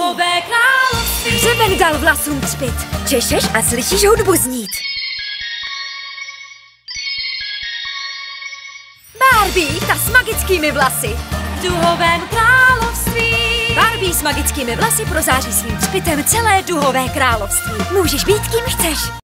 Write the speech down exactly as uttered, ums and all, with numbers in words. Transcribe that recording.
duhové království. Hřeben dal vlasům třpit. Češeš a slyšíš hudbu znít. Barbie, ta s magickými vlasy. V duhovém království. Barbie s magickými vlasy prozáří svým třpitem celé duhové království. Můžeš být kým chceš.